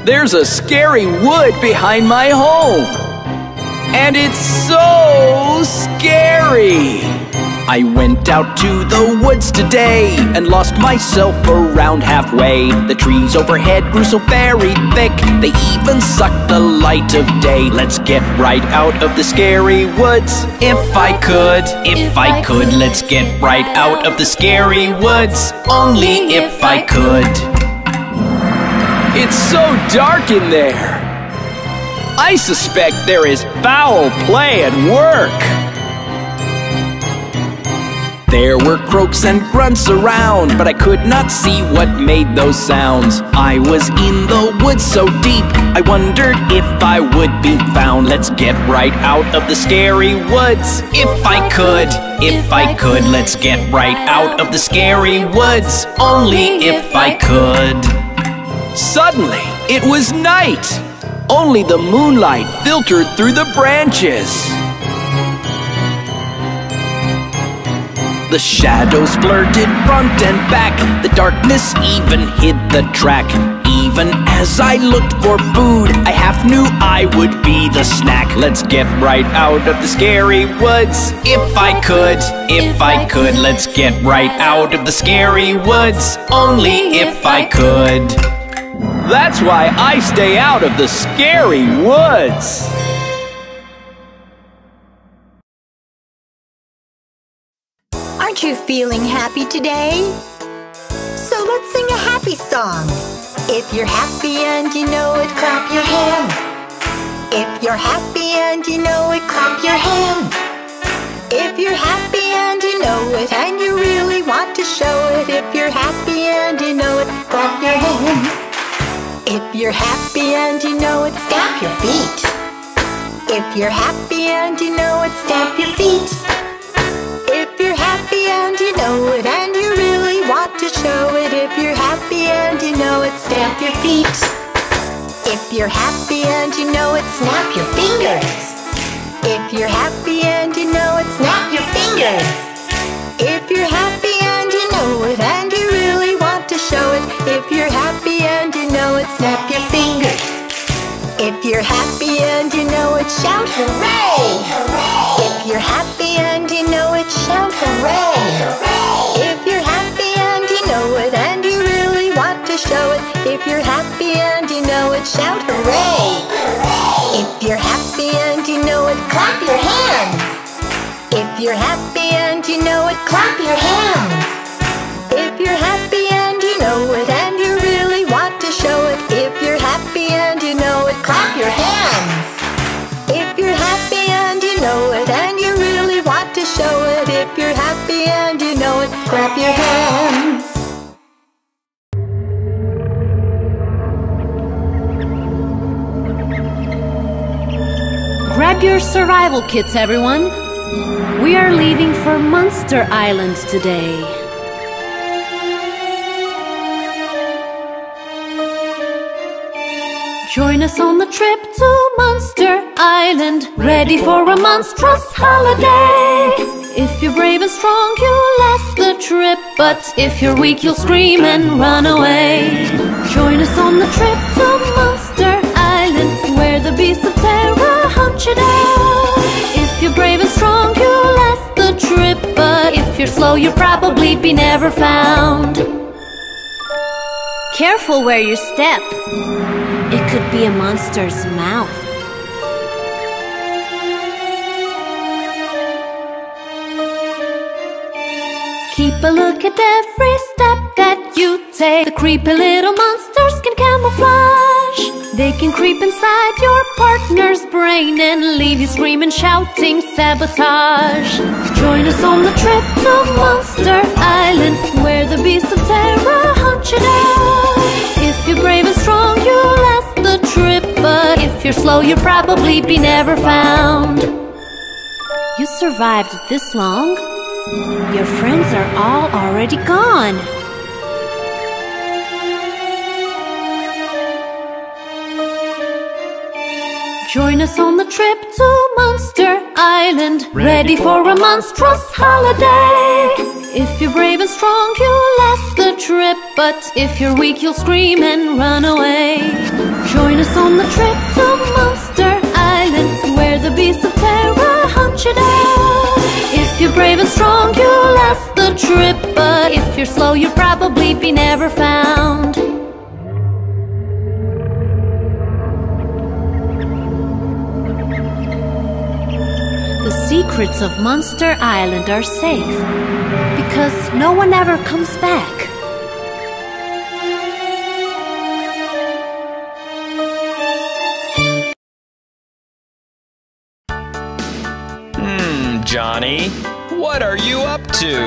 There's a scary wood behind my home, and it's so scary. I went out to the woods today and lost myself around halfway. The trees overhead grew so very thick, they even sucked the light of day. Let's get right out of the scary woods. If I could, let's get right out of the scary woods. Only if I could. It's so dark in there. I suspect there is foul play at work. There were croaks and grunts around, but I could not see what made those sounds. I was in the woods so deep, I wondered if I would be found. Let's get right out of the scary woods. If I could, let's get right out of the scary woods. Only if I could. Suddenly, it was night. Only the moonlight filtered through the branches. The shadows blurred front and back. The darkness even hid the track. Even as I looked for food, I half knew I would be the snack. Let's get right out of the scary woods. If I could, let's get right out of the scary woods. Only if I could. That's why I stay out of the scary woods. Aren't you feeling happy today? So let's sing a happy song. If you're happy and you know it, clap your hands. If you're happy and you know it, clap your hands. If you're happy and you know it, and you really want to show it. If you're happy and you know it, clap your hands. If you're happy and you know it, stamp your feet. If you're happy and you know it, stamp your feet. If you're happy and you know it, and you really want to show it. If you're happy and you know it, stamp your feet. If you're happy and you know it, snap your fingers. If you're happy and you know it, snap your fingers. If you're happy and you know it, and you really want to show it. If you're happy and you know it, snap your fingers. If you're happy and you know it, shout hooray! If you're happy and you know it, shout hooray! If you're happy and you know it, and you really want to show it. If you're happy and you know it, shout hooray! If you're happy and you know it, clap your hands. If you're happy and you know it, clap your hands. If you're happy and you know it, and you really want to show it. If you're happy and you know it, clap your hands. If you're happy and you know it, and you really want to show it. If you're happy and you know it, clap your hands. Grab your survival kits, everyone. We are leaving for Monster Island today. Join us on the trip to Monster Island, ready for a monstrous holiday. If you're brave and strong, you'll last the trip, but if you're weak, you'll scream and run away. Join us on the trip to Monster Island, where the beasts of terror hunt you down. If you're brave and strong, you'll last the trip, but if you're slow, you'll probably be never found. Careful where you step. It could be a monster's mouth. Keep a look at every step that you take. The creepy little monsters can camouflage. They can creep inside your partner's brain and leave you screaming, shouting sabotage. Join us on the trip to Monster Island, where the beasts of terror hunt you down. If you're brave and strong, you'll last the trip, but if you're slow, you'll probably be never found. You survived this long? Your friends are all already gone. Join us on the trip to Monster Island, ready for a monstrous holiday. If you're brave and strong, you'll last the trip, but if you're weak, you'll scream and run away. Join us on the trip to Monster Island, where the beasts of terror hunt you down. If you're brave and strong, you'll last the trip, but if you're slow, you'll probably be never found. The secrets of Monster Island are safe because no one ever comes back. Johnny, what are you up to?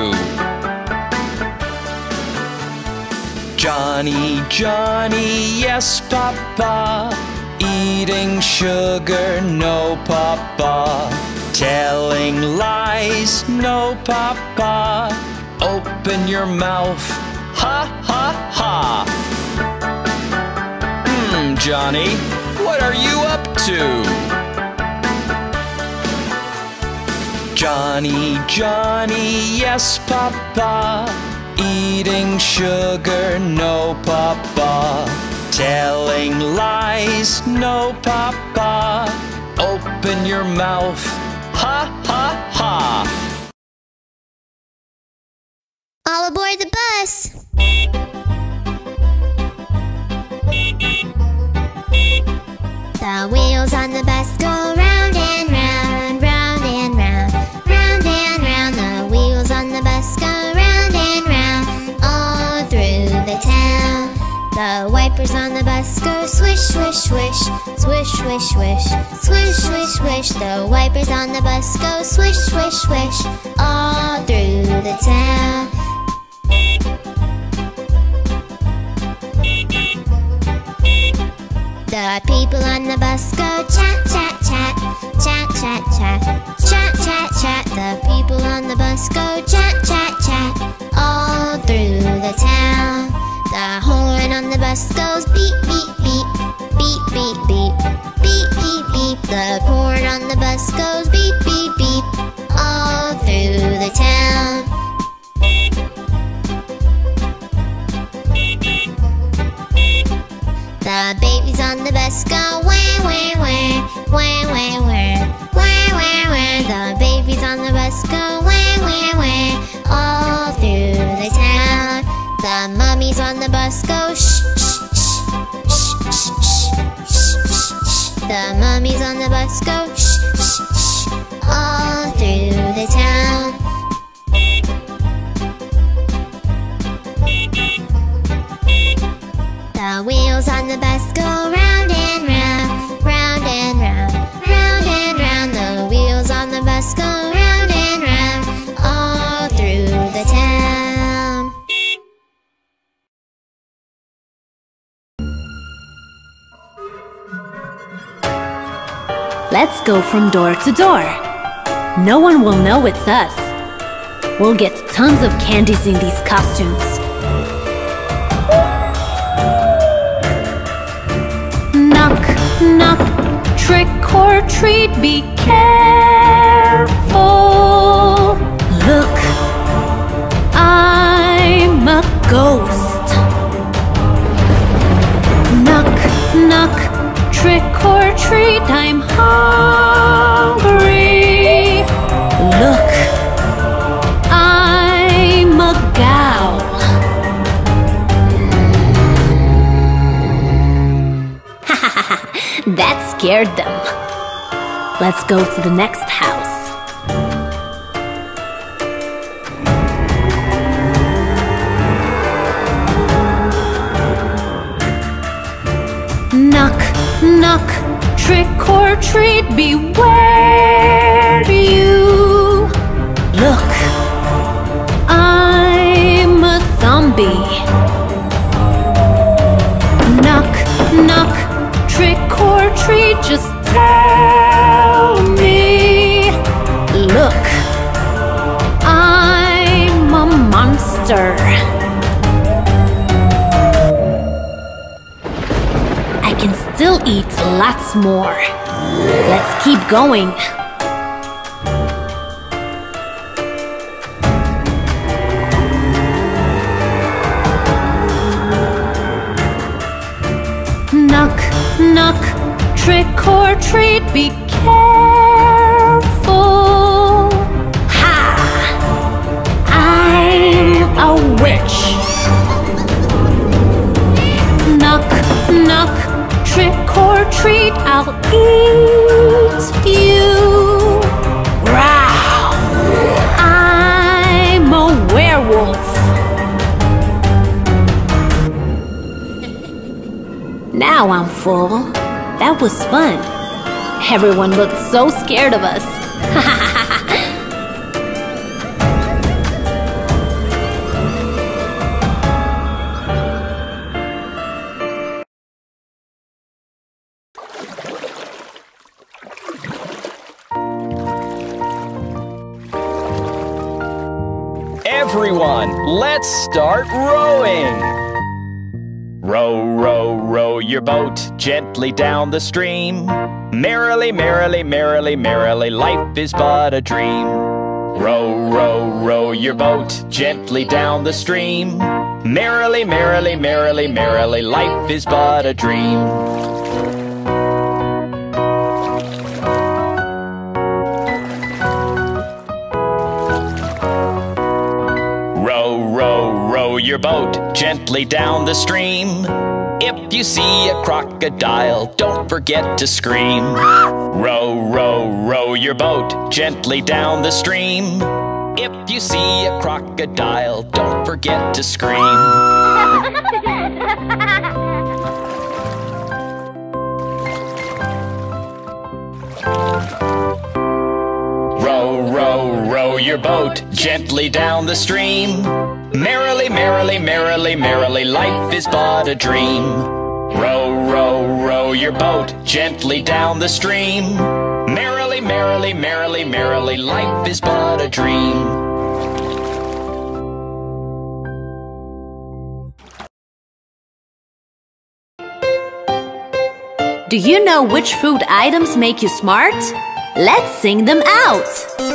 Johnny, Johnny, yes, Papa. Eating sugar, no, Papa. Telling lies, no, Papa. Open your mouth, ha, ha, ha. Johnny, what are you up to? Johnny, Johnny, yes, Papa. Eating sugar, no, Papa. Telling lies, no, Papa. Open your mouth, ha, ha, ha. All aboard the bus! The wheels on the bus go round and round, round and round, round and round. The wheels on the bus go round and round, all through the town. The wipers on the bus go swish, swish, swish, swish, swish, swish, swish, swish, swish. The wipers on the bus go swish, swish, swish, all through the town. The people on the bus go chat, chat, chat, chat, chat, chat, chat, chat, chat. The people on the bus go chat, chat, chat, all through the town. The horn on the bus goes beep, beep, beep, beep, beep, beep, beep, beep, beep. The horn on the bus goes beep, beep, beep, all through the town. The babies on the bus go wah, wah, wah, wah, wah, wah, wah, wah, wah. The babies on the bus go wah, wah, wah, all through the town. The mummies on the bus go shh, shh, shh, shh, shh, shh, shh, shh. The mummies on the bus go shh, shh, shh, all through the town. The wheels on the bus go round and round, round and round, round and round. The wheels on the bus go round and round, all through the town. Let's go from door to door. No one will know it's us. We'll get tons of candies in these costumes. Knock, knock, trick or treat, be careful. Look, I'm a ghost. Knock, knock, trick or treat, I'm hungry. Look, I'm a gal. That scared them. Let's go to the next house. Knock, knock, trick or treat, beware you. Look, I'm a zombie. Knock, knock, trick or treat, just tell me. Look, I'm a monster. I can still eat lots more. Let's keep going. Knock, knock, trick or treat, be careful. Ha! I'm a witch. Knock, knock, trick or treat, I'll eat you. Growl! I'm a werewolf. Now I'm full. That was fun. Everyone looked so scared of us. Everyone, let's start rowing. Row, row, row your boat gently down the stream. Merrily, merrily, merrily, merrily, life is but a dream. Row, row, row your boat gently down the stream. Merrily, merrily, merrily, merrily, life is but a dream. Row your boat gently down the stream. If you see a crocodile, don't forget to scream. Row, row, row your boat gently down the stream. If you see a crocodile, don't forget to scream. Row, row, row your boat gently down the stream. Merrily, merrily, merrily, merrily, life is but a dream. Row, row, row your boat gently down the stream. Merrily, merrily, merrily, merrily, life is but a dream. Do you know which food items make you smart? Let's sing them out!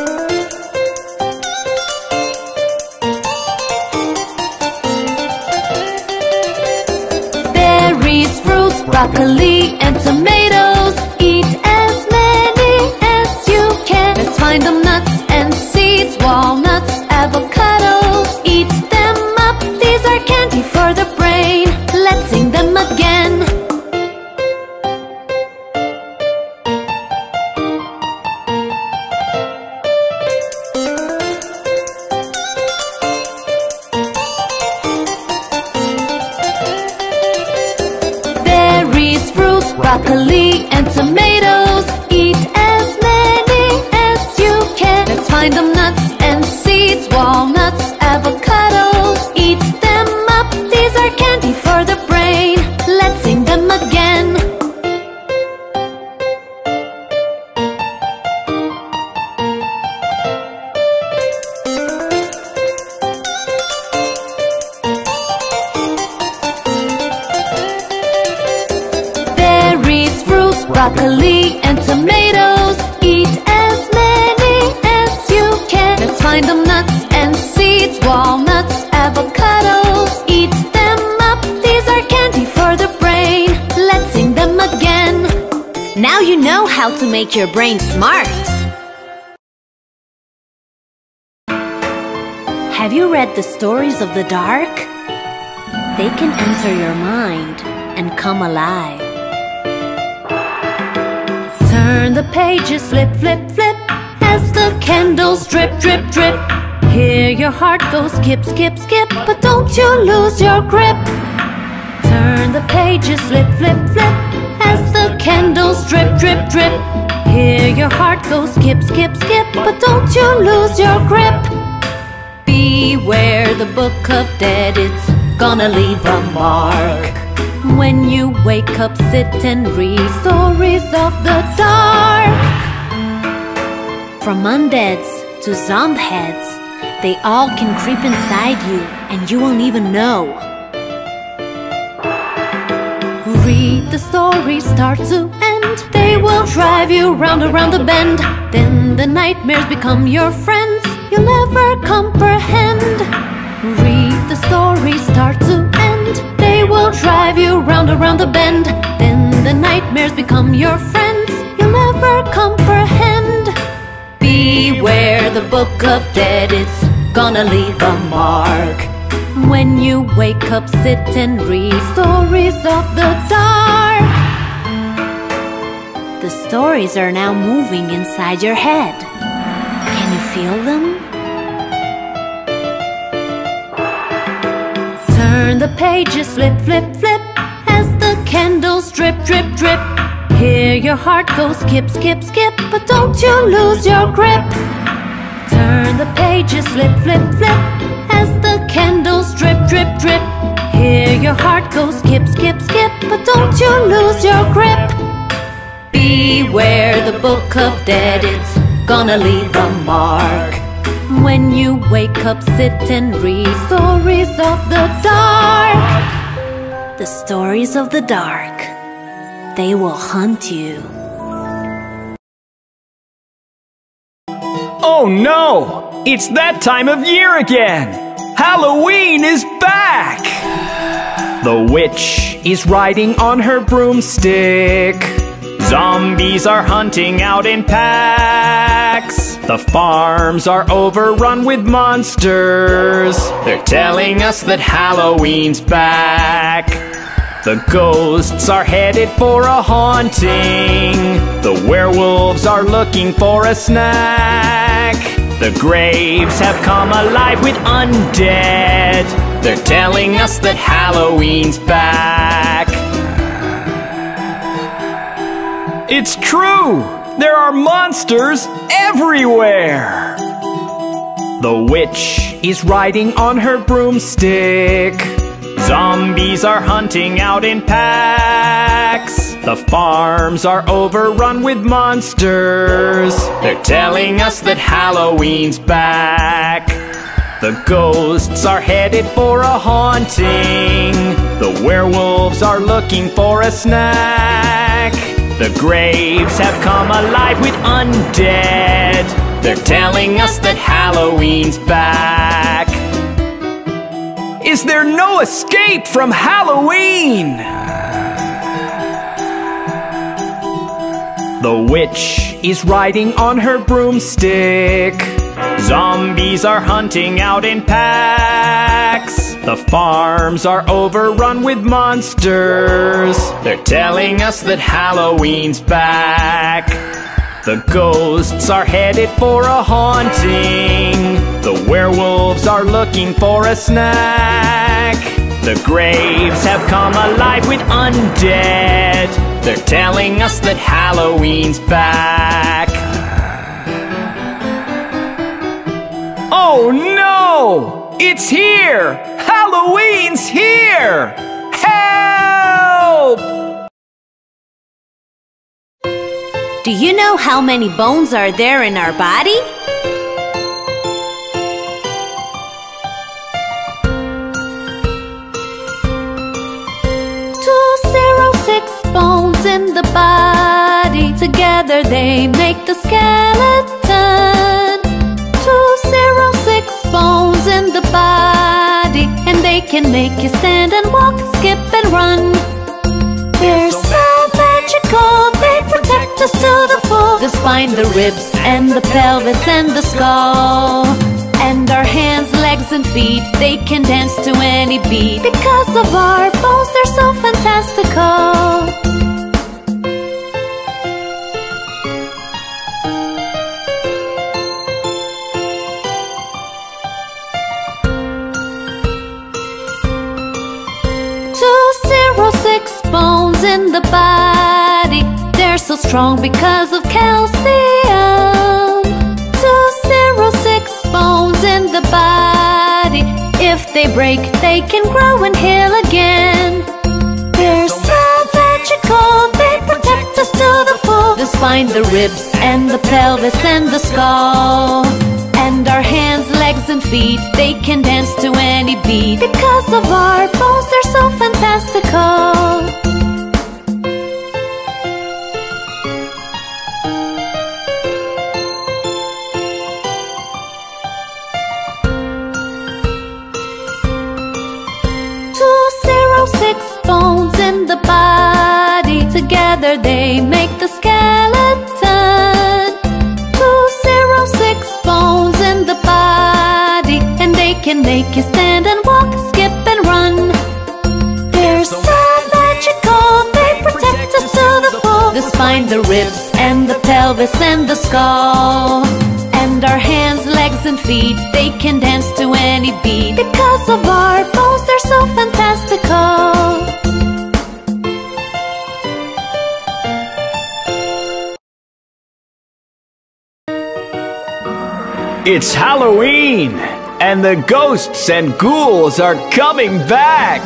Berries, fruits, broccoli, and tomatoes. Eat as many as you can. Let's find them nuts and seeds, walnuts, avocados. Eat them up, these are candy for the brain. Let's sing them again. Broccoli and tomatoes. Eat as many as you can. Let's find them nuts and seeds, walnuts, avocados. Eat them up, these are candy for the brain. Let's sing them again. Broccoli and tomatoes. Eat as many as you can. Let's find them nuts and seeds, walnuts, avocados. Eat them up, these are candy for the brain. Let's sing them again. Now you know how to make your brain smart. Have you read the stories of the dark? They can enter your mind and come alive. Turn the pages, flip, flip, flip, as the candles drip, drip, drip. Hear your heart go skip, skip, skip, but don't you lose your grip. Turn the pages, flip, flip, flip, as the candles drip, drip, drip. Hear your heart go skip, skip, skip, but don't you lose your grip. Beware the book of dead, it's gonna leave a mark. When you wake up, sit and read stories of the dark. From undeads to zombie heads, they all can creep inside you and you won't even know. Read the story start to end. They will drive you round around the bend. Then the nightmares become your friends you'll never comprehend. Read the story start to end. They will drive you round around the bend. Then the and nightmares become your friends, you'll never comprehend. Beware the book of dead, it's gonna leave a mark. When you wake up, sit and read stories of the dark. The stories are now moving inside your head. Can you feel them? Turn the pages, flip, flip, flip, as the candles drip, drip, drip. Hear your heart go skip, skip, skip, but don't you lose your grip. Turn the pages, flip, flip, flip, as the candles drip, drip, drip. Hear your heart go skip, skip, skip, but don't you lose your grip. Beware the book of dead, it's gonna leave a mark. When you wake up, sit and read stories of the dark. The stories of the dark, they will hunt you. Oh no! It's that time of year again! Halloween is back! The witch is riding on her broomstick. Zombies are hunting out in packs. The farms are overrun with monsters. They're telling us that Halloween's back. The ghosts are headed for a haunting. The werewolves are looking for a snack. The graves have come alive with undead. They're telling us that Halloween's back. It's true! There are monsters everywhere! The witch is riding on her broomstick. Zombies are hunting out in packs. The farms are overrun with monsters. They're telling us that Halloween's back. The ghosts are headed for a haunting. The werewolves are looking for a snack. The graves have come alive with undead. They're telling us that Halloween's back. Is there no escape from Halloween? The witch is riding on her broomstick. Zombies are hunting out in packs. The farms are overrun with monsters. They're telling us that Halloween's back. The ghosts are headed for a haunting. The werewolves are looking for a snack. The graves have come alive with undead. They're telling us that Halloween's back. Oh no! It's here! Halloween's here! Help! Do you know how many bones are there in our body? 206 bones in the body. Together they make the skeleton. 206 bones in the body, and they can make you stand and walk, skip and run. They're so magical, they protect us to the full. The spine, the ribs, and the pelvis, and the skull. And our hands, legs, and feet, they can dance to any beat. Because of our bones, they're so fantastical. 206 bones in the body. They're so strong because of calcium. 206 bones in the body. If they break, they can grow and heal again. They're so magical, they protect us to the full. The spine, the ribs, and the pelvis, and the skull. And our hands, legs, and feet, they can dance to any beat. Because of our bones, they're so fantastical. 206 bones in the body. Together together they make the skeleton. 206 bones in the body, and they can make you stand and walk, skip and run. They're so magical, they protect us to the full. The spine, the ribs, and the pelvis, and the skull. And our hands, legs, and feet, they can dance to any beat. Because of our bones, they're so fantastical. It's Halloween, and the ghosts and ghouls are coming back.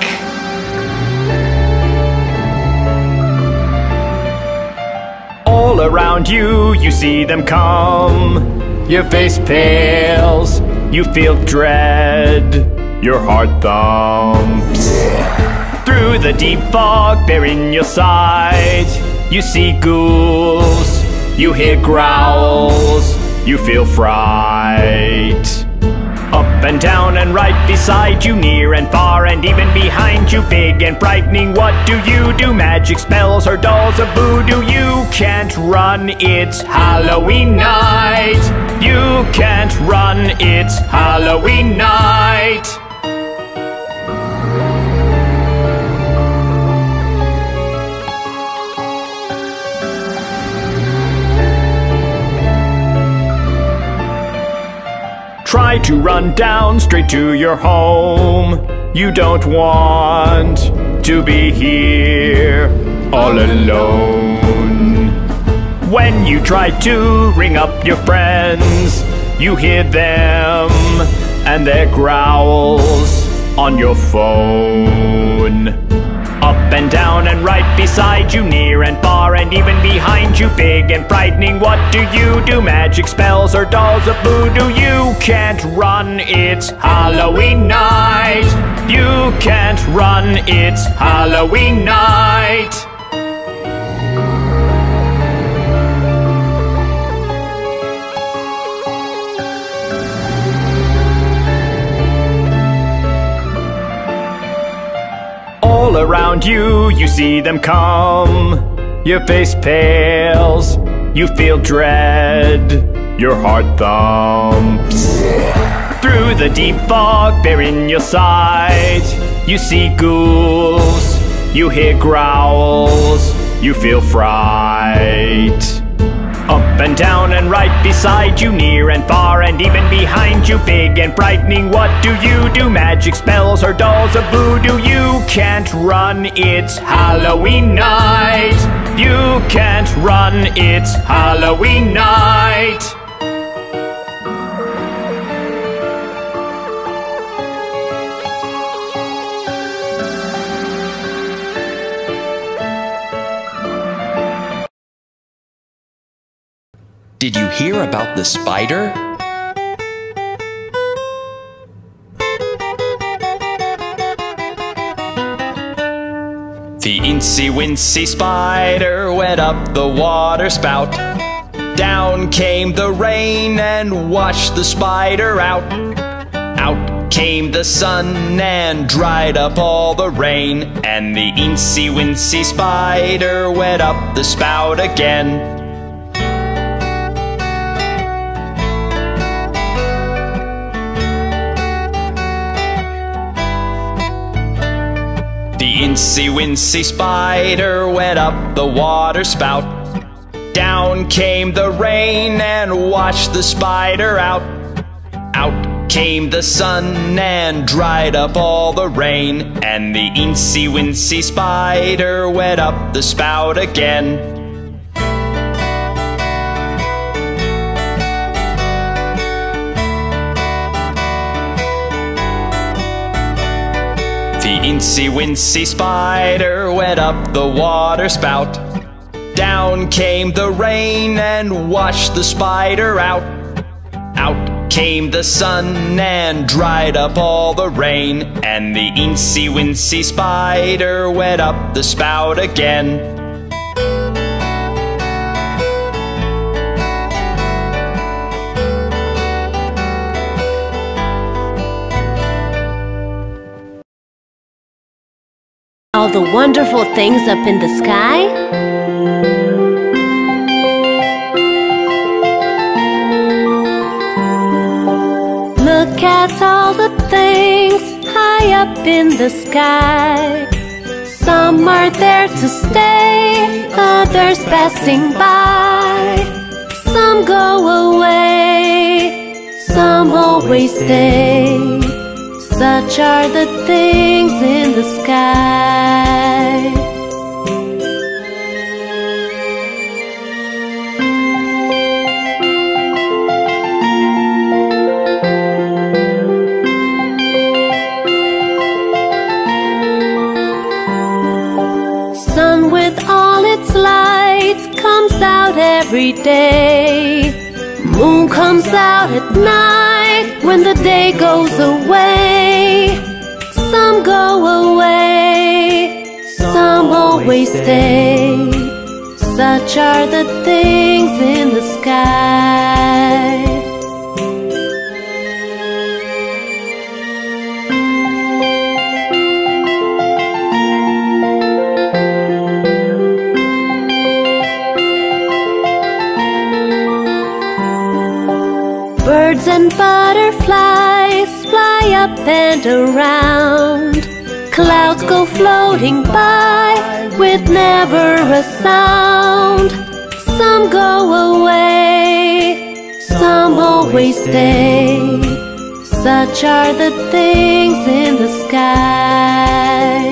All around you, you see them come. Your face pales, you feel dread, your heart thumps. Through the deep fog, they're in your sight. You see ghouls, you hear growls, you feel fright. Up and down and right beside you, near and far and even behind you, big and frightening, what do? Magic spells or dolls of voodoo. You can't run, it's Halloween night. You can't run, it's Halloween night. Try to run down straight to your home. You don't want to be here all alone. When you try to ring up your friends, you hear them and their growls on your phone. Up and down and right beside you, near and far and even behind you, big and frightening, what do? Magic spells or dolls of voodoo. You can't run, it's Halloween night. You can't run, it's Halloween night. All around you, you see them come. Your face pales, you feel dread, your heart thumps. Through the deep fog, they're in your sight. You see ghouls, you hear growls, you feel fright. Up and down and right beside you, near and far and even behind you, big and frightening, what do? Magic spells or dolls of voodoo. You can't run, it's Halloween night. You can't run, it's Halloween night. Did you hear about the spider? The incy-wincy spider went up the water spout. Down came the rain and washed the spider out. Out came the sun and dried up all the rain. And the incy-wincy spider went up the spout again. The incy-wincy spider went up the water spout. Down came the rain and washed the spider out. Out came the sun and dried up all the rain. And the incy-wincy spider went up the spout again. The incy-wincy spider went up the water spout. Down came the rain and washed the spider out. Out came the sun and dried up all the rain. And the incy-wincy spider went up the spout again. All the wonderful things up in the sky? Look at all the things high up in the sky. Some are there to stay, others passing by. Some go away, some always stay. Such are the things in the sky. Sun with all its light comes out every day. Moon comes out at night when the day goes away. Some go away, some always stay. Such are the things in the sky. Birds and butterflies fly up and around. Clouds go floating by with never a sound. Some go away, some always stay. Such are the things in the sky.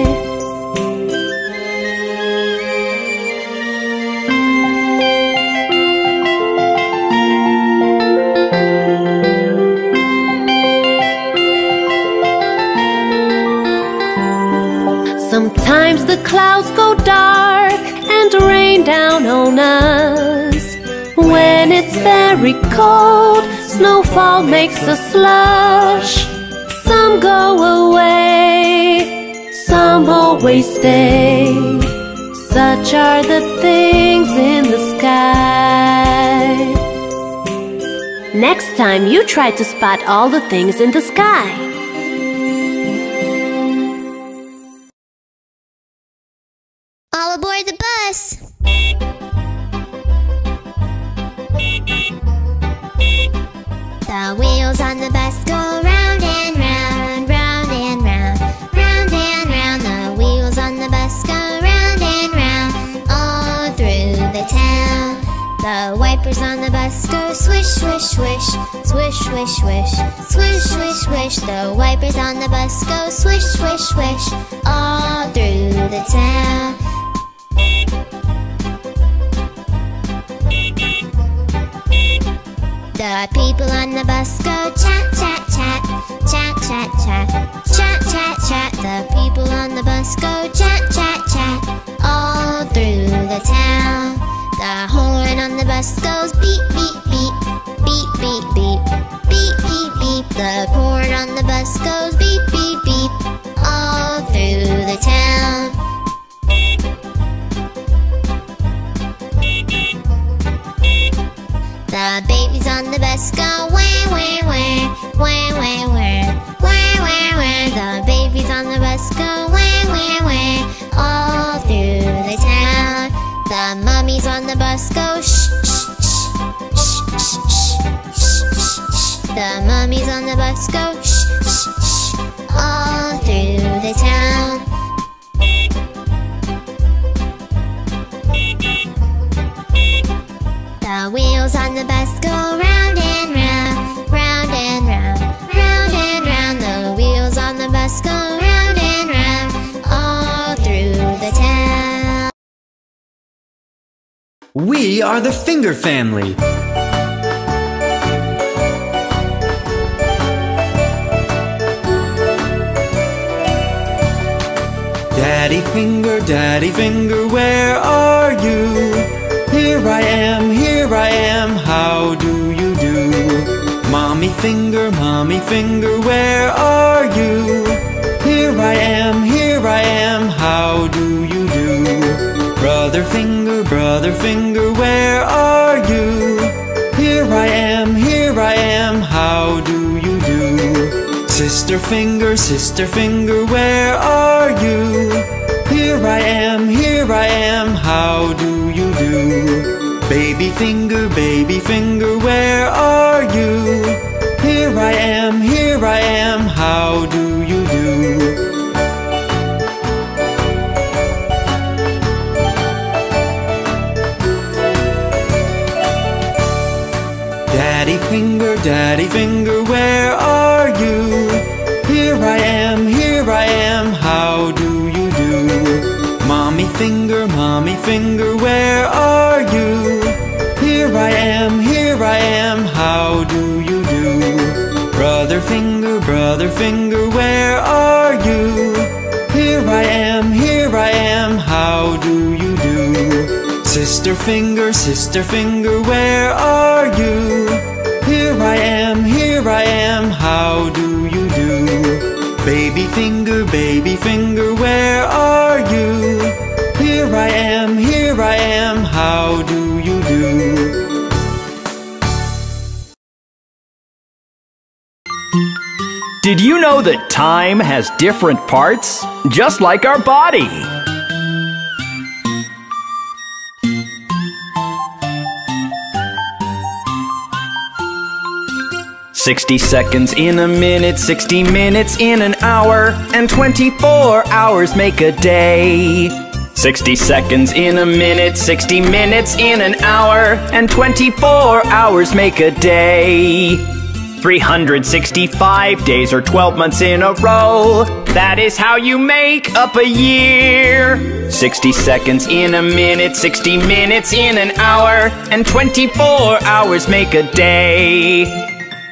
Sometimes the clouds go dark and rain down on us. When it's very cold, snowfall makes a slush. Some go away, some always stay. Such are the things in the sky. Next time you try to spot all the things in the sky. All aboard the bus! The wheels on the bus go round and round, round and round, round and round. The wheels on the bus go round and round, all through the town. The wipers on the bus go swish, swish, swish, swish, swish, swish, swish, swish, swish. The wipers on the bus go swish, swish, swish, all through the town. The people on the bus go chat, chat, chat, chat, chat, chat, chat, chat, chat. The people on the bus go chat, chat, chat, all through the town. The horn on the bus goes beep, beep, beep, beep, beep, beep, beep, beep, beep. The horn on the bus goes beep, beep, beep, all through the town. The babies on the bus go wah, wah, wah, wah, wah, wah, wah, wah, wah. The babies on the bus go wah, wah, wah, all through the town. The mummies on the bus go shh, shh, shh, shh, shh, shh, shh, shh. The mummies on the bus go shh, shh, shh, all through the town. The wheels on the bus go round and round, round and round, round and round. The wheels on the bus go round and round, all through the town. We are the Finger Family. Daddy Finger, where are you? Here I am, how do you do? Mommy Finger, where are you? Here I am, how do you do? Brother Finger, where are you? Here I am, how do you do? Sister Finger, where are you? Here I am, how do you do? Baby Finger, where are you? Here I Daddy finger, where are you? Here I am, how do you do? Mommy finger, where are you? Here I am, how do you do? Brother finger, where are you? Here I am, how do you do? Sister finger, where are you? Here I am, how do you do? Baby finger, where are you? Here I am, how do you do? Did you know that time has different parts? Just like our body. 60 seconds in a minute, 60 minutes in an hour, and 24 hours make a day. 60 seconds in a minute, 60 minutes in an hour, and 24 hours make a day. 365 days or 12 months in a row, that is how you make up a year. 60 seconds in a minute, 60 minutes in an hour, and 24 hours make a day.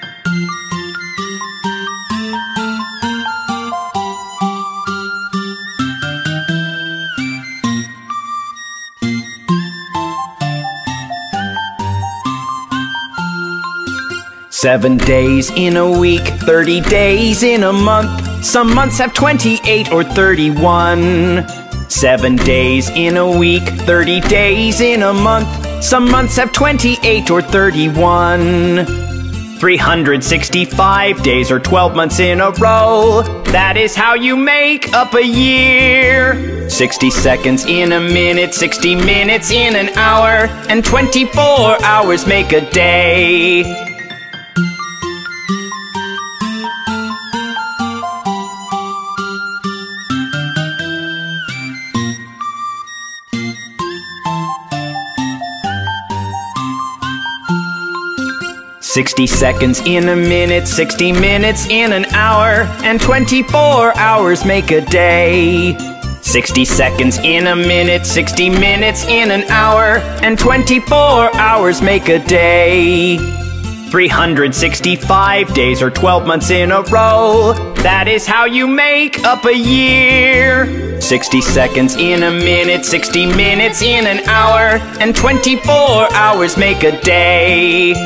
Seven days in a week, 30 days in a month. Some months have 28 or 31. 7 days in a week, 30 days in a month. Some months have 28 or 31. 365 days or 12 months in a row, that is how you make up a year. 60 seconds in a minute, 60 minutes in an hour, and 24 hours make a day. "60 seconds in a minute, 60 minutes in an hour, and 24 hours make a day." 60 seconds in a minute, 60 minutes in an hour, and 24 hours make a day. 365 days or 12 months in a row, that is how you make up a year. 60 seconds in a minute, 60 minutes in an hour, and 24 hours make a day.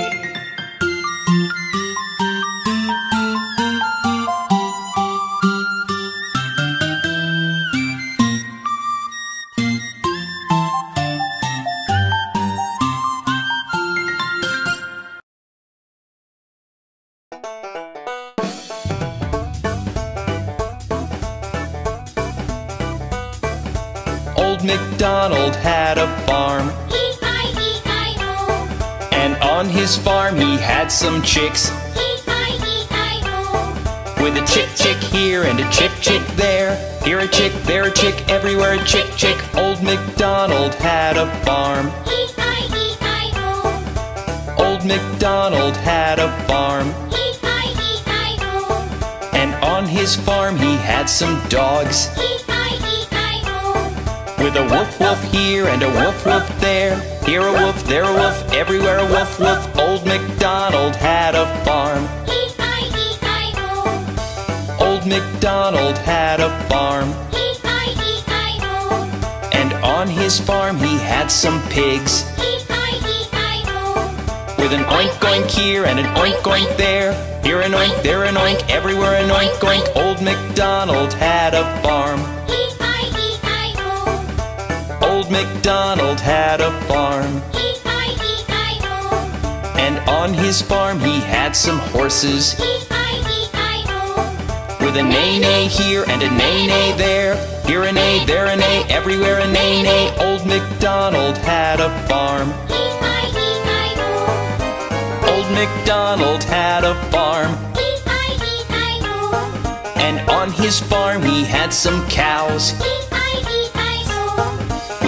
Old MacDonald had a farm, E-I-E-I-O. and on his farm he had some chicks. E-I-E-I-O. With a chick chick here and a chick chick there, here a chick, there a chick, everywhere a chick chick. Old MacDonald had a farm. E-I-E-I-O. Old MacDonald had a farm, E-I-E-I-O. and on his farm he had some dogs. E-I-E-I-O. With a woof woof here and a woof woof there, here a woof, there a woof, everywhere a woof woof. Old MacDonald had a farm. E-I-E-I-O. Old MacDonald had a farm, E-I-E-I-O. and on his farm he had some pigs. E-I-E-I-O. With an oink oink here and an oink oink there, here an oink, there an oink, everywhere an oink oink. Old MacDonald had a farm. E-I-E-I-O. Old MacDonald had a farm, E-I-E-I-O. and on his farm he had some horses. E-I-E-I-O. With a neigh-neigh here and a neigh-neigh there, here a neigh, there a neigh, everywhere a neigh-neigh. Old MacDonald had a farm. E-I-E-I-O. Old MacDonald had a farm, E-I-E-I-O. and on his farm he had some cows. E-I-E-I-O.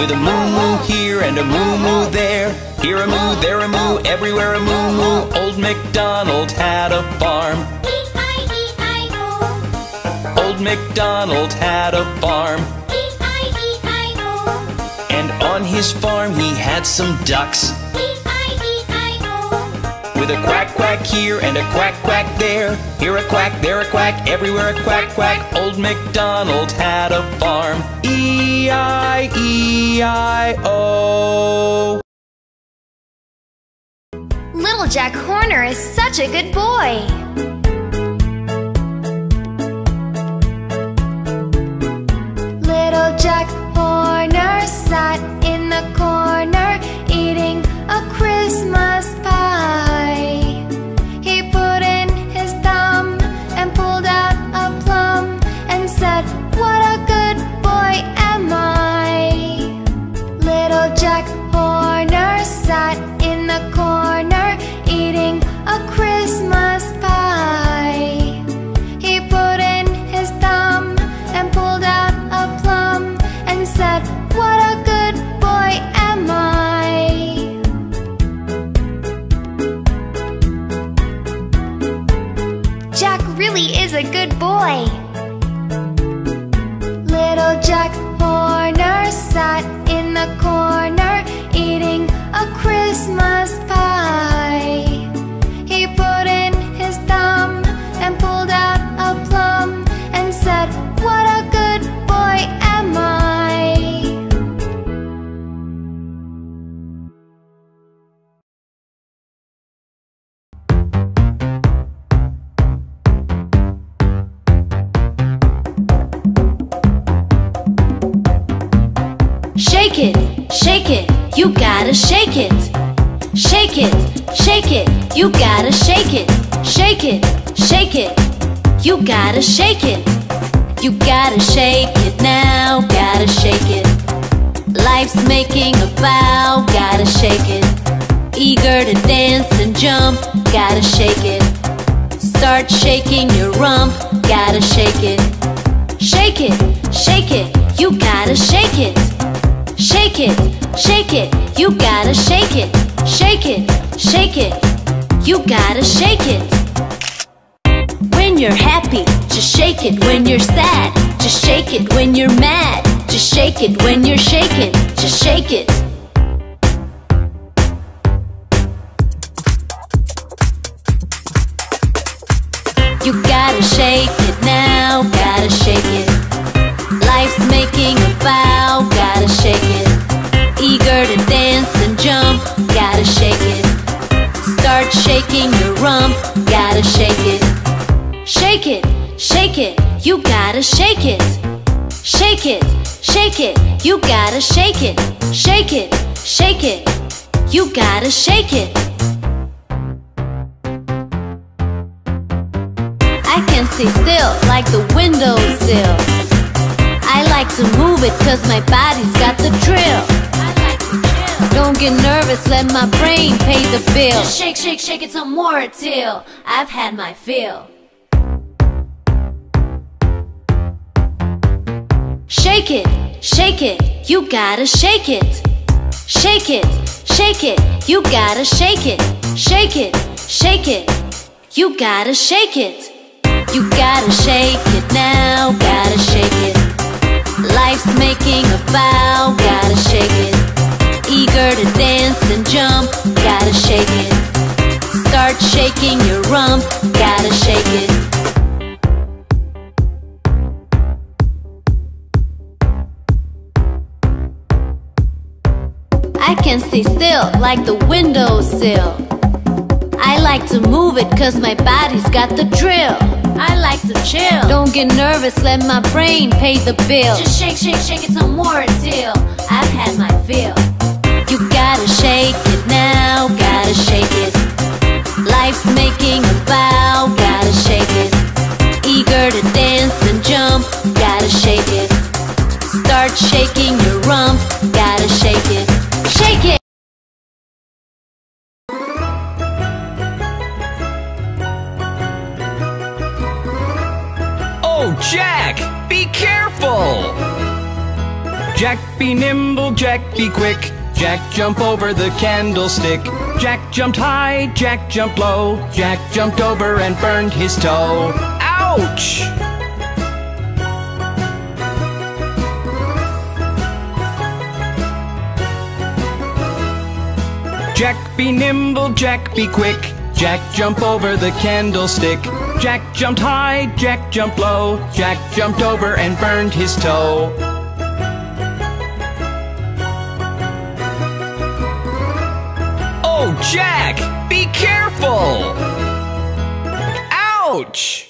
with a moo-moo here and a moo-moo there. Here a moo, there a moo, everywhere a moo-moo. Old MacDonald had a farm. E-I-E-I-O. Old MacDonald had a farm. E-I-E-I-O. And on his farm he had some ducks. E-I-E-I-O. With a quack quack here and a quack quack there. Here a quack, there a quack, everywhere a quack quack. Old MacDonald had a farm. E-I-E-I-O. Little Jack Horner is such a good boy. Little Jack Horner sat in the corner eating a Christmas pie. He put in his thumb and pulled out a plum and said, "What a good boy am I." Little Jack Horner sat in the corner eating a Christmas pie. He put in his thumb and pulled out a plum and said, "What a good boy am I." Jack really is a good boy. Little Jack Horner sat in the corner eating a Christmas pie. He put in his thumb and pulled out a plum and said, "What a good boy am I." Shake it, shake it, you gotta shake it. Shake it, shake it, you gotta shake it. Shake it, shake it, you gotta shake it. You gotta shake it now, gotta shake it. Life's making a bow, gotta shake it. Eager to dance and jump, gotta shake it. Start shaking your rump, gotta shake it. Shake it, shake it, you gotta shake it. Shake it, shake it, you gotta shake it. Shake it, shake it, you gotta shake it. When you're happy, just shake it. When you're sad, just shake it. When you're mad, just shake it. When you're shaking, just shake it. You gotta shake it now, gotta shake it. Life's making a bow, gotta shake it. Eager to dance and jump, gotta shake it. Start shaking your rump, gotta shake it. Shake it, shake it, you gotta shake it. Shake it, shake it, you gotta shake it. Shake it, shake it, you gotta shake it. I can stay still like the windowsill. I like to move it cause my body's got the drill. Don't get nervous, let my brain pay the bill. Just shake, shake, shake it some more till I've had my fill. Shake it, you gotta shake it. Shake it, you gotta shake it. Shake it, you gotta shake it. You gotta shake it now, gotta shake it. Life's making a bow, gotta shake it. Eager to dance and jump, gotta shake it. Start shaking your rump, gotta shake it. I can stay still like the windowsill. I like to move it cause my body's got the drill. I like to chill. Don't get nervous, let my brain pay the bill. Just shake, shake, shake it some more till I've had my fill. You gotta shake it now, gotta shake it. Life's making a bow, gotta shake it. Eager to dance and jump, gotta shake it. Start shaking your rump, gotta shake it. Shake it! Oh, Jack! Be careful! Jack be nimble, Jack be quick. Jack jump over the candlestick. Jack jumped high, Jack jumped low. Jack jumped over and burned his toe. Ouch! Jack be nimble, Jack be quick. Jack jump over the candlestick. Jack jumped high, Jack jumped low. Jack jumped over and burned his toe. Oh, Jack! Be careful! Ouch!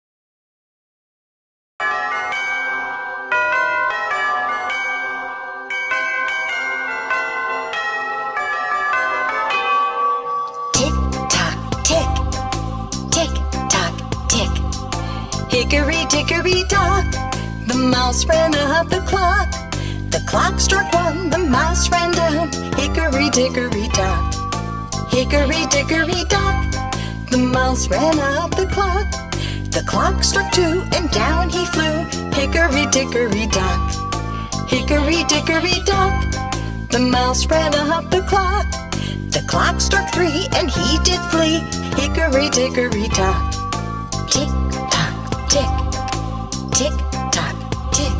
Hickory-dickory-dock, the mouse ran up the clock. The clock struck 1, the mouse ran down. Hickory-dickory-dock, hickory-dickory-dock, the mouse ran up the clock. The clock struck 2, and down he flew. Hickory-dickory-dock, hickory-dickory-dock, the mouse ran up the clock. The clock struck 3, and he did flee. Hickory-dickory-dock. Tick-tock, tick, tick-tock, tick.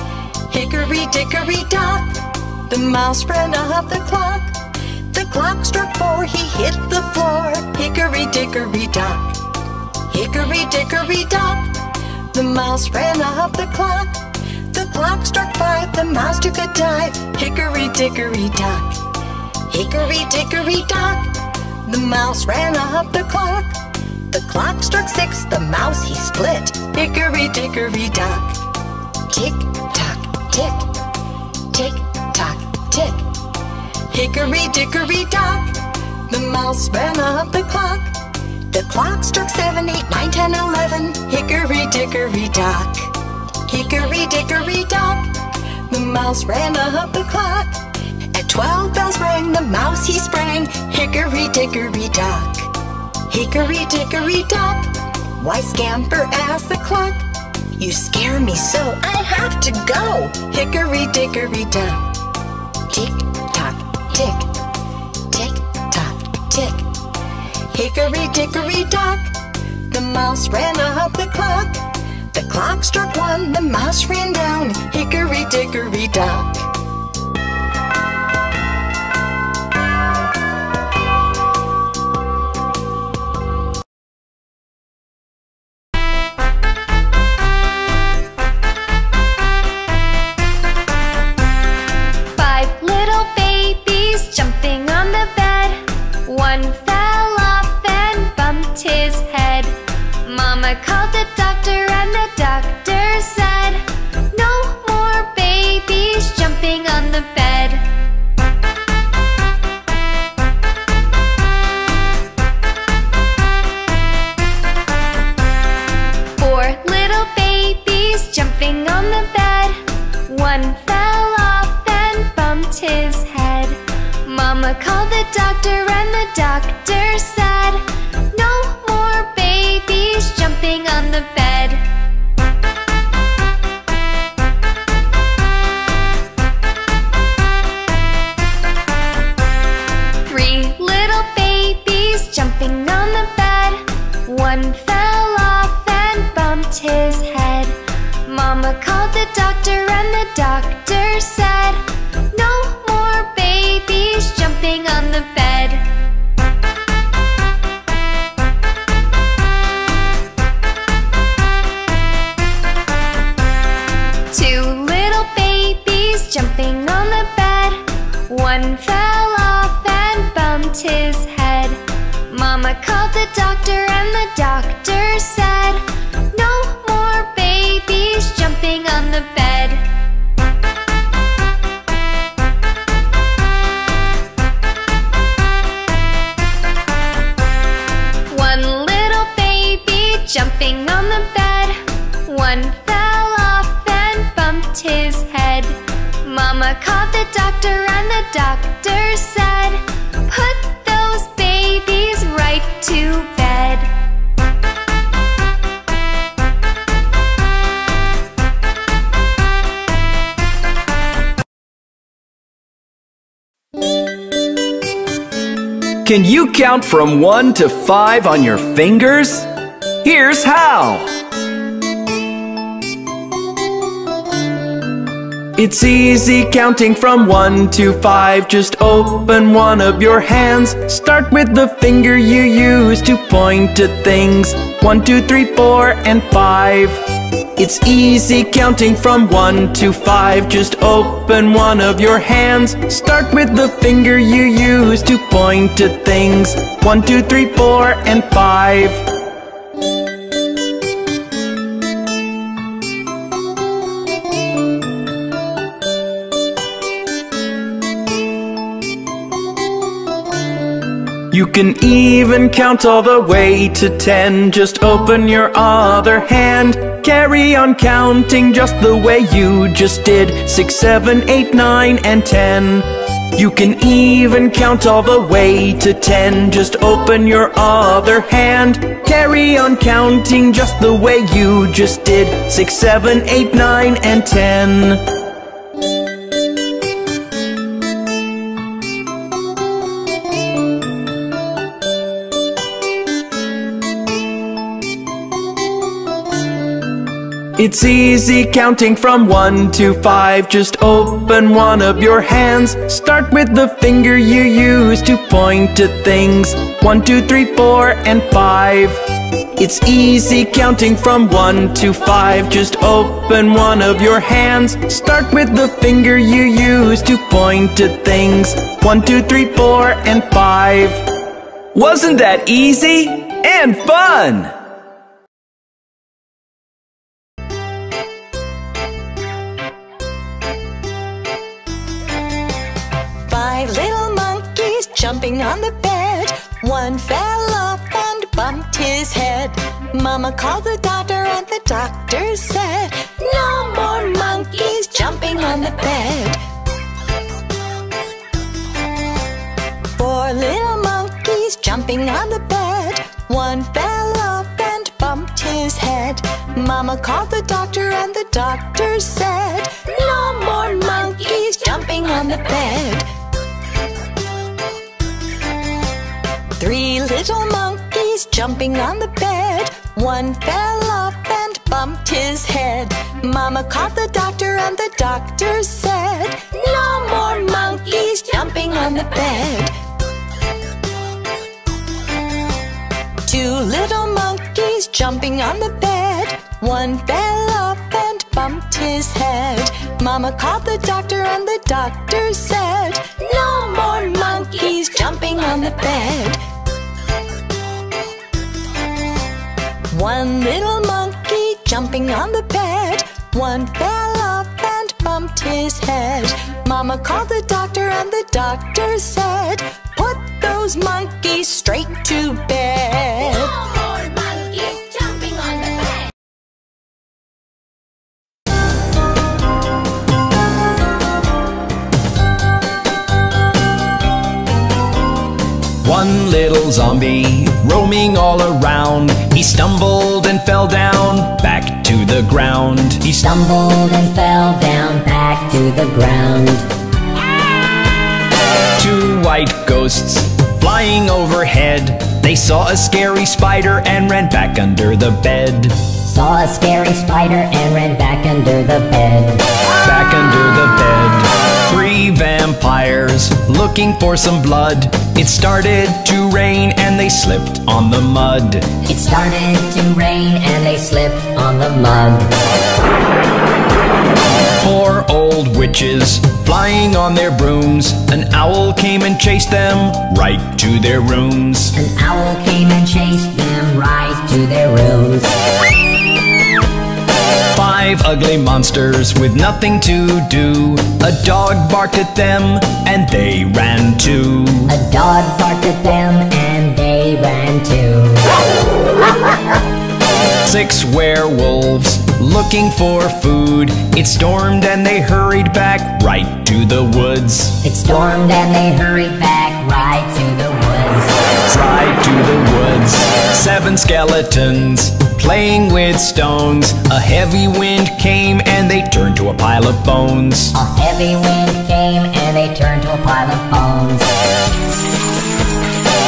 Hickory-dickory-dock, the mouse ran up the clock. The clock struck 4, he hit the floor. Hickory-dickory-dock, hickory-dickory-dock, the mouse ran up the clock. The clock struck 5, the mouse took a dive. Hickory-dickory-dock, hickory-dickory-dock, the mouse ran up the clock. The clock struck 6, the mouse he split. Hickory-dickory-dock. Tick-tock, tick, tick-tock, tick. Hickory-dickory-dock, the mouse ran up the clock. The clock struck 7, 8, 9, 10, 11. Hickory-dickory-dock. Hickory-dickory-dock, the mouse ran up the clock. At 12 bells rang, the mouse he sprang. Hickory-dickory-dock. Hickory-dickory-dock, why scamper as the clock? You scare me so, I have to go. Hickory-dickory-dock. Tick-tock, tick, tick-tock, tick. Hickory-dickory-dock, the mouse ran up the clock. The clock struck 1, the mouse ran down. Hickory-dickory-dock. One fell off and bumped his head. Mama called the doctor and the doctor said, no more babies jumping on the bed. Four little babies jumping on the bed. One fell off and bumped his head. Mama called the doctor and the doctor said, no more babies jumping on the bed. Three little babies jumping on the bed. One fell off and bumped his head. Mama called the doctor and the doctor said, no more babies jumping on the bed. Two little babies jumping on the bed. One fell off and bumped his head. Mama called the doctor and the doctor said, no more babies jumping on the bed. One little baby jumping on the bed. One fell off and bumped his head. Mama called the doctor and the doctor said, put those babies right to bed. Can you count from 1 to 5 on your fingers? Here's how. It's easy counting from 1 to 5. Just open one of your hands. Start with the finger you use to point to things. 1, 2, 3, 4, and 5. It's easy counting from 1 to 5. Just open one of your hands. Start with the finger you use to point to things. 1, 2, 3, 4, and 5. You can even count all the way to 10. Just open your other hand. Carry on counting just the way you just did. 6, 7, 8, 9, and 10. You can even count all the way to 10. Just open your other hand. Carry on counting just the way you just did. 6, 7, 8, 9, and 10. It's easy counting from 1 to 5. Just open one of your hands. Start with the finger you use to point to things. 1, 2, 3, 4, and 5. It's easy counting from 1 to 5. Just open one of your hands. Start with the finger you use to point to things. 1, 2, 3, 4, and 5. Wasn't that easy and fun? Jumping on the bed, one fell off and bumped his head. Mama called the doctor and the doctor said, no more monkeys jumping on the bed. 4 little monkeys jumping on the bed, one fell off and bumped his head. Mama called the doctor and the doctor said, no more monkeys jumping on the bed. 3 little monkeys jumping on the bed, one fell off and bumped his head. Mama called the doctor and the doctor said, no more monkeys jumping on the bed. 2 little monkeys jumping on the bed, one fell off and bumped his head. Mama called the doctor and the doctor said, no more monkeys jumping on the bed. 1 little monkey jumping on the bed, one fell off and bumped his head. Mama called the doctor and the doctor said, put those monkeys straight to bed. No more monkeys jumping on the bed. One little zombie roaming all around. He stumbled and fell down back to the ground. He stumbled and fell down back to the ground. 2 white ghosts flying overhead. They saw a scary spider and ran back under the bed. Saw a scary spider and ran back under the bed. Back under the bed. 3 vampires looking for some blood. It started to rain and they slipped on the mud. It started to rain and they slipped on the mud. 4 old witches flying on their brooms. An owl came and chased them right to their rooms. An owl came and chased them right to their rooms. 5 ugly monsters with nothing to do. A dog barked at them and they ran too. A dog barked at them and they ran too. 6 werewolves looking for food. It stormed and they hurried back right to the woods. It stormed and they hurried back right to the woods. Right to the woods. 7 skeletons playing with stones. A heavy wind came and they turned to a pile of bones. A heavy wind came and they turned to a pile of bones.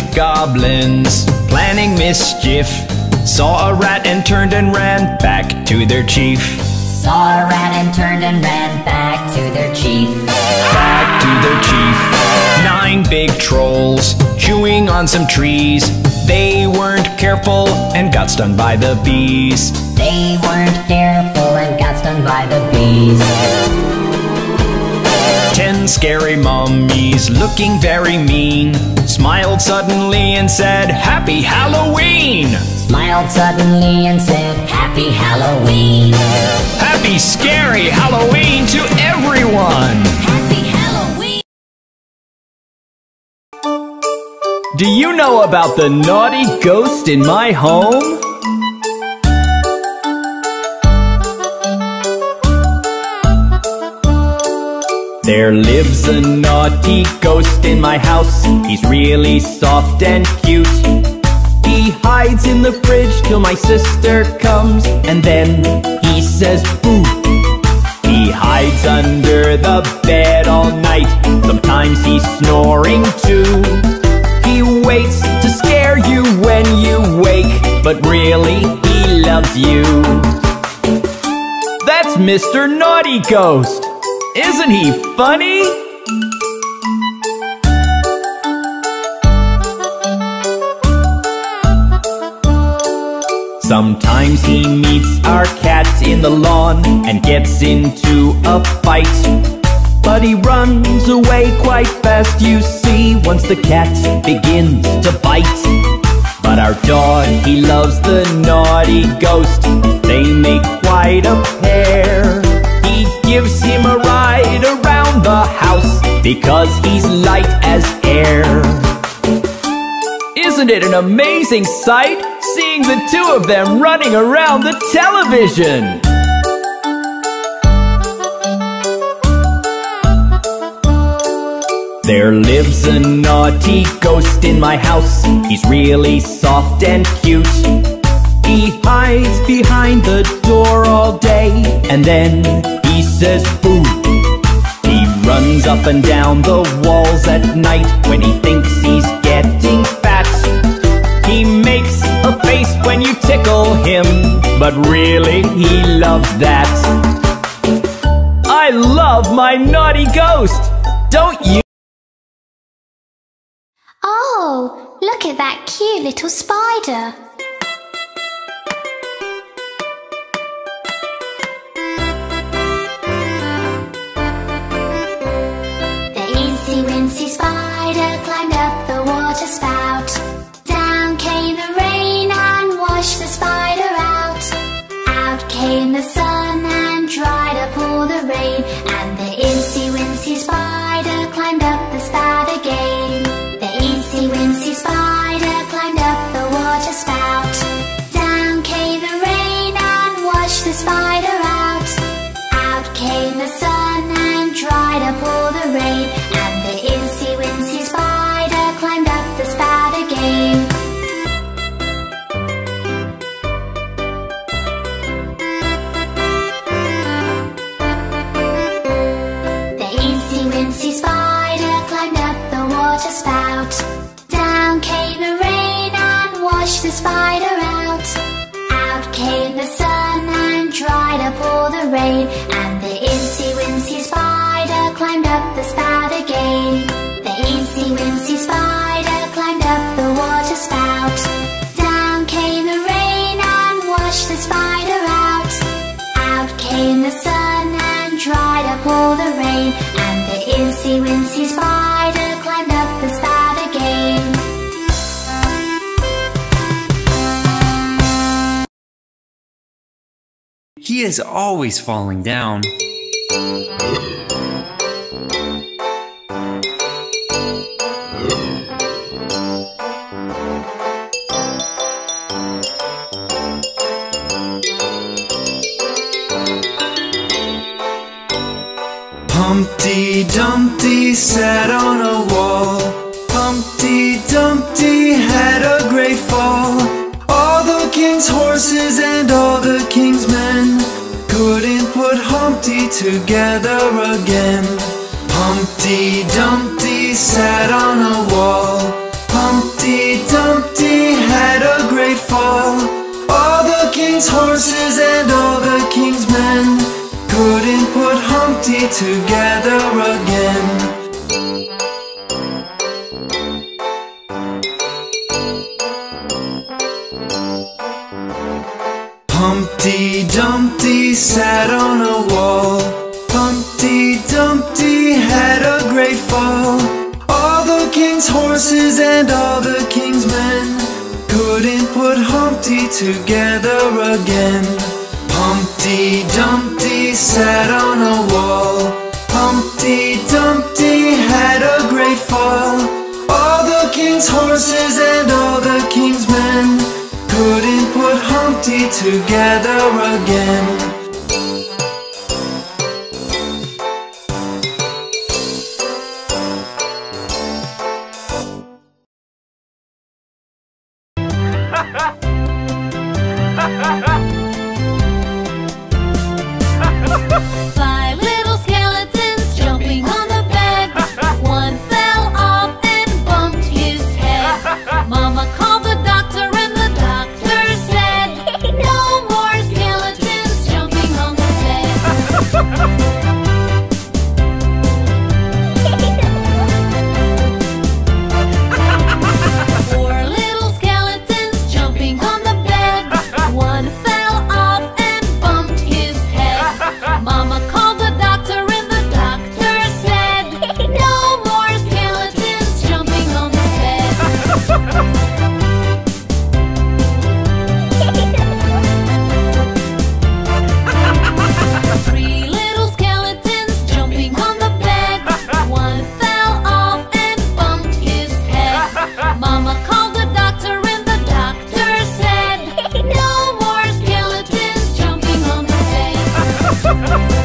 goblins planning mischief saw a rat and turned and ran back to their chief. Saw a rat and turned and ran back to their chief. Back to their chief. 9 big trolls chewing on some trees. They weren't careful and got stung by the bees. They weren't careful and got stung by the bees. 10 scary mummies looking very mean smiled suddenly and said, "Happy Halloween!" Smiled suddenly and said, "Happy Halloween!" Happy scary Halloween to everyone! Happy Halloween! Do you know about the naughty ghost in my home? There lives a naughty ghost in my house. He's really soft and cute. He hides in the fridge till my sister comes, and then he says boo. He hides under the bed all night. Sometimes he's snoring too. He waits to scare you when you wake, but really he loves you. That's Mr. Naughty Ghost. Isn't he funny? Sometimes he meets our cat in the lawn and gets into a fight. But he runs away quite fast, you see, once the cat begins to bite. But our dog, he loves the naughty ghost. They make quite a pair. He gives him a ride around the house because he's light as air. Isn't it an amazing sight, seeing the two of them running around the television? There lives a naughty ghost in my house. He's really soft and cute. He hides behind the door all day, and then he says boo. He runs up and down the walls at night when he thinks he's getting fat. He makes a face when you tickle him, but really he loves that. I love my naughty ghost, don't you? Oh, look at that cute little spider. The itsy-wincy spider climbed up the water spout. Down came the rain and washed the spider out. Out came the sun and dried up all the rain. And the itsy-wincy spider climbed up the spout again. The itsy-wincy spider climbed up the water spout. Down came the rain and washed the spider out. Out came the sun and dried up all the rain. And the itsy-wincy spider climbed up the spout again. The itsy-wincy spider climbed up the water spout. Down came the rain and washed the spider out. Out came the sun and dried up all the rain. And the itsy-wincy spider climbed up the spout again. The itsy-wincy spider climbed up the water spout. Down came the rain and washed the spider out. Out came the sun and dried up all the rain. And the itsy-wincy spider climbed up the spout again. He is always falling down. Humpty Dumpty sat on a wall. Humpty Dumpty had a great fall. All the king's horses and all the king's men couldn't put Humpty together again. Humpty Dumpty sat on a wall. Humpty Dumpty had a great fall. All the king's horses and all the king's men couldn't put Humpty together again. Humpty Dumpty sat on a wall. Humpty Dumpty had a great fall. All the king's horses and all the king's men couldn't put Humpty together again. Humpty Dumpty sat on a wall. Humpty Dumpty had a great fall. All the king's horses and all the king's men couldn't put Humpty together again. Five little skeletons jumping on the bed. One fell off and bumped his head. Mama called the doctor and the doctor said, no more skeletons jumping on the bed. Four little skeletons jumping on the bed. One fell off and bumped his head. Mama called the doctor and the doctor said, no more skeletons jumping on the bed. Three little skeletons jumping on the bed. One fell off and bumped his head. Mama called the doctor and the doctor said, no more skeletons jumping on the bed.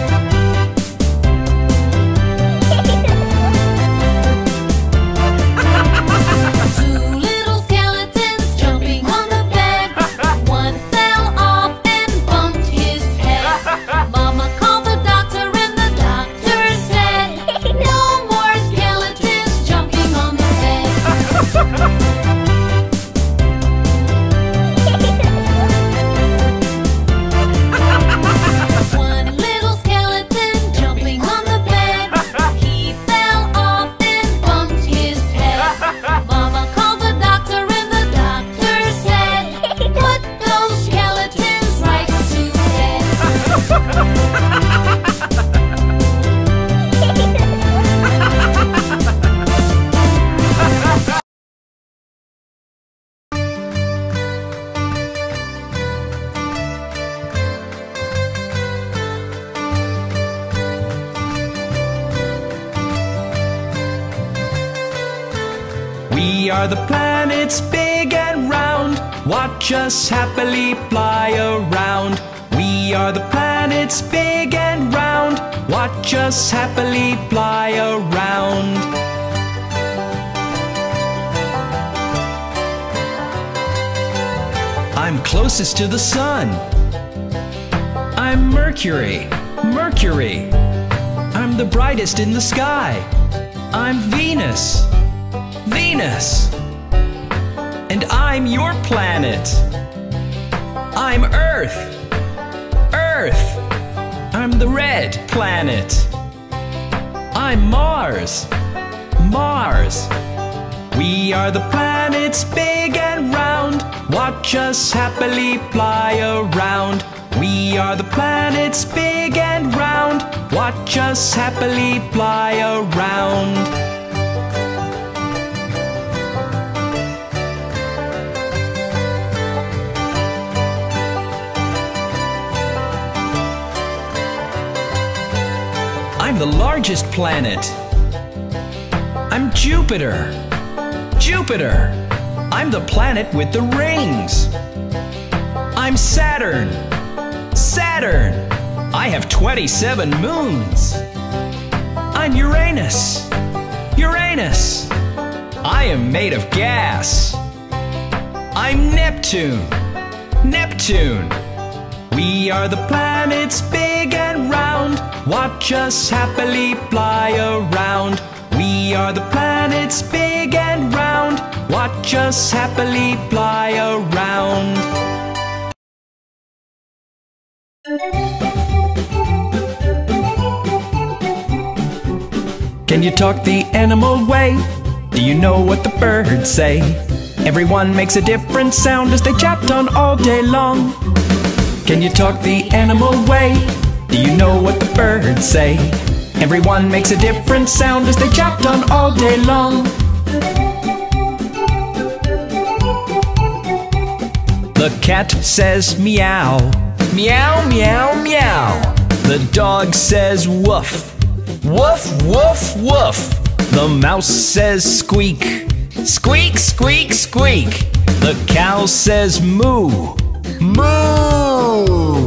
Two little skeletons jumping on the bed. One fell off and bumped his head. Mama called the doctor and the doctor said, no more skeletons jumping on the bed. One little skeleton jumping on the bed. He fell off and bumped his head. Mama called the doctor and the doctor said, put those skeletons right to bed. We are the planets big and round. Watch us happily fly around. We are the planets big and round. Watch us happily fly around. I'm closest to the sun. I'm Mercury, Mercury. I'm the brightest in the sky. I'm Venus, Venus. And I'm your planet. I'm Earth, Earth. I'm the red planet. I'm Mars, Mars. We are the planets big and round. Watch us happily fly around. We are the planets big and round. Watch us happily fly around. I'm the largest planet. I'm Jupiter, Jupiter. I'm the planet with the rings. I'm Saturn, Saturn. I have 27 moons. I'm Uranus, Uranus. I am made of gas. I'm Neptune, Neptune. We are the planets big and round. Watch us happily fly around. We are the planets big and round. Watch just happily fly around. Can you talk the animal way? Do you know what the birds say? Everyone makes a different sound as they chat on all day long. Can you talk the animal way? Do you know what the birds say? Everyone makes a different sound as they chat on all day long. The cat says meow, meow, meow, meow. The dog says woof, woof, woof, woof. The mouse says squeak, squeak, squeak, squeak. The cow says moo, moo.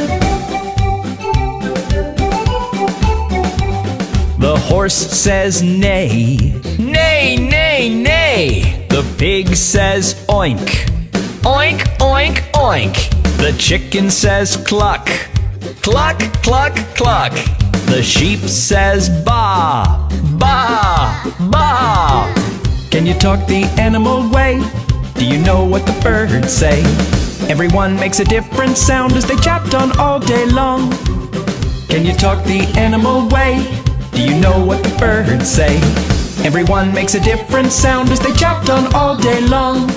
The horse says neigh, neigh, neigh, neigh. The pig says oink, oink, oink, oink. The chicken says cluck, cluck, cluck, cluck. The sheep says baa, baa, baa. Can you talk the animal way? Do you know what the birds say? Everyone makes a different sound as they chat on all day long. Can you talk the animal way? Do you know what the birds say? Everyone makes a different sound as they chat on all day long.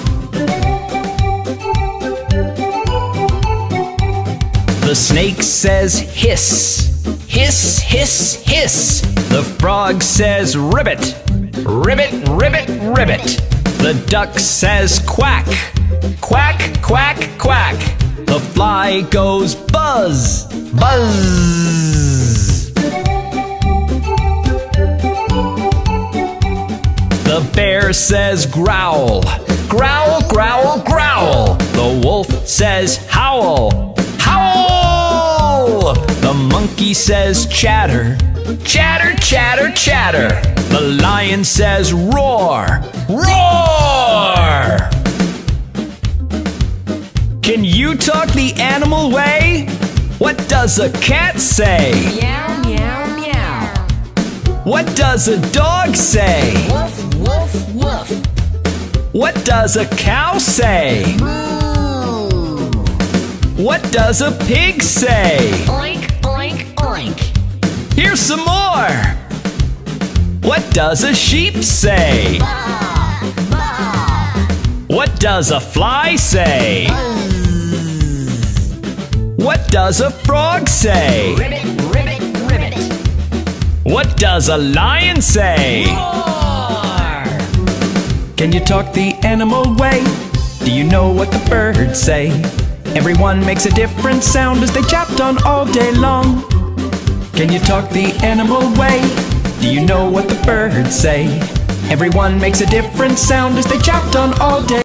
The snake says hiss, hiss, hiss, hiss. The frog says ribbit, ribbit, ribbit, ribbit. The duck says quack, quack, quack, quack. The fly goes buzz, buzz. The bear says growl, growl, growl, growl. The wolf says howl, howl. The monkey says chatter, chatter, chatter, chatter. The lion says roar, roar. Can you talk the animal way? What does a cat say? Meow, meow, meow. What does a dog say? Woof, woof, woof. What does a cow say? Moo. What does a pig say? Oink, oink, oink. Here's some more. What does a sheep say? Baa, baa. What does a fly say? What does a frog say? Ribbit, ribbit, ribbit. What does a lion say? Roar. Can you talk the animal way? Do you know what the birds say? Everyone makes a different sound as they chat on all day long. Can you talk the animal way? Do you know what the birds say? Everyone makes a different sound as they chat on all day.